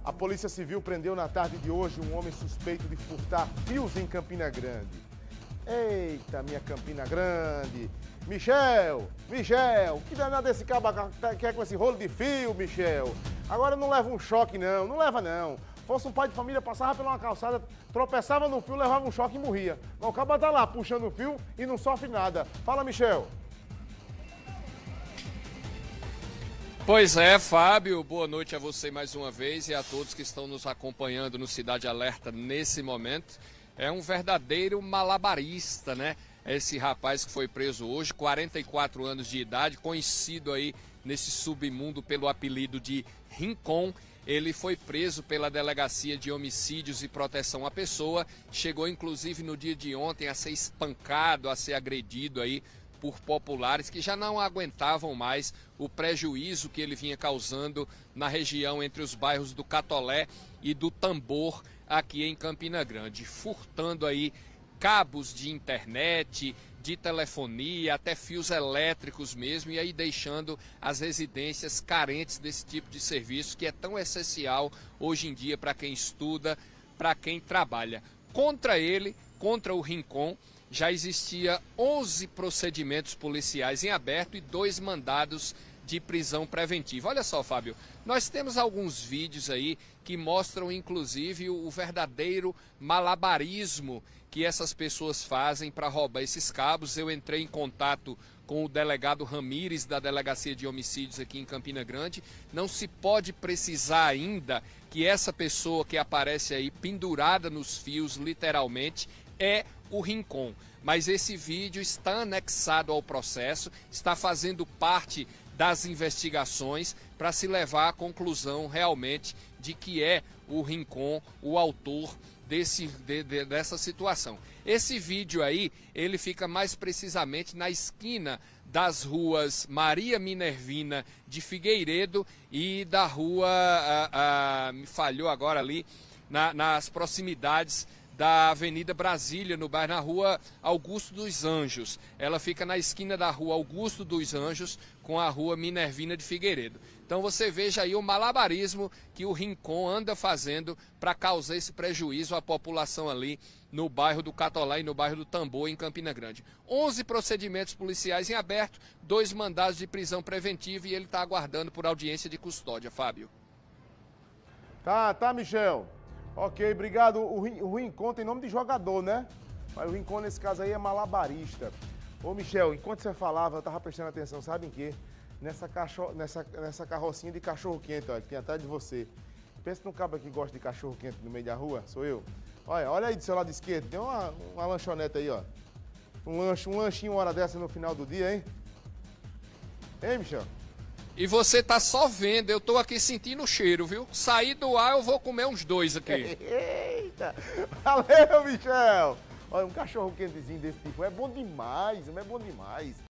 A Polícia Civil prendeu na tarde de hoje um homem suspeito de furtar fios em Campina Grande. Eita, minha Campina Grande! Michel, que danado esse cabo quer com esse rolo de fio, Michel? Agora não leva um choque não, não leva não. Fosse um pai de família, passava por uma calçada, tropeçava no fio, levava um choque e morria. Mas o cabo tá lá puxando o fio e não sofre nada. Fala, Michel. Pois é, Fábio, boa noite a você mais uma vez e a todos que estão nos acompanhando no Cidade Alerta nesse momento. É um verdadeiro malabarista, né? Esse rapaz que foi preso hoje, 44 anos de idade, conhecido aí nesse submundo pelo apelido de Rincon. Ele foi preso pela Delegacia de Homicídios e Proteção à Pessoa, chegou inclusive no dia de ontem a ser espancado, a ser agredido aí por populares que já não aguentavam mais o prejuízo que ele vinha causando na região entre os bairros do Catolé e do Tambor, aqui em Campina Grande, furtando aí cabos de internet, de telefonia, até fios elétricos mesmo, e aí deixando as residências carentes desse tipo de serviço que é tão essencial hoje em dia para quem estuda, para quem trabalha. Contra ele, contra o Rincon, já existia 11 procedimentos policiais em aberto e 2 mandados de prisão preventiva. Olha só, Fábio, nós temos alguns vídeos aí que mostram inclusive o verdadeiro malabarismo que essas pessoas fazem para roubar esses cabos. Eu entrei em contato com o delegado Ramires da Delegacia de Homicídios aqui em Campina Grande. Não se pode precisar ainda que essa pessoa que aparece aí pendurada nos fios, literalmente, é o Rincon. Mas esse vídeo está anexado ao processo, está fazendo parte das investigações para se levar à conclusão realmente de que é o Rincon o autor dessa situação. Esse vídeo aí, ele fica mais precisamente na esquina das ruas Maria Minervina de Figueiredo e da rua, me falhou agora ali, nas proximidades da Avenida Brasília, na rua Augusto dos Anjos. Ela fica na esquina da rua Augusto dos Anjos com a rua Minervina de Figueiredo. Então você veja aí o malabarismo que o Rincon anda fazendo para causar esse prejuízo à população ali no bairro do Catolé e no bairro do Tambor, em Campina Grande. 11 procedimentos policiais em aberto, 2 mandados de prisão preventiva e ele está aguardando por audiência de custódia, Fábio. Tá, Michel. Ok, obrigado. O Rincon tem nome de jogador, né? Mas o Rincon, nesse caso aí, é malabarista. Ô, Michel, enquanto você falava, eu tava prestando atenção, sabe em quê? Nessa carrocinha de cachorro-quente, ó, que tem atrás de você. Pensa num cabo que gosta de cachorro-quente no meio da rua, sou eu. Olha aí do seu lado esquerdo, tem uma lanchonete aí, ó. Um lanchinho uma hora dessa no final do dia, hein? Hein, Michel? E você tá só vendo, eu tô aqui sentindo o cheiro, viu? Sair do ar, eu vou comer uns 2 aqui. Eita! Valeu, Michel! Olha, um cachorro quentezinho desse tipo é bom demais, é bom demais.